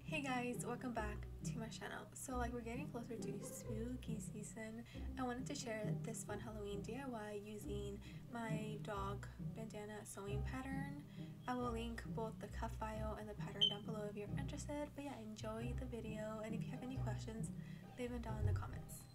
Hey guys, welcome back to my channel. So we're getting closer to spooky season. I wanted to share this fun Halloween DIY using my dog bandana sewing pattern. I will link both the cuff file and the pattern down below if you're interested. But yeah, enjoy the video, and if you have any questions, leave them down in the comments.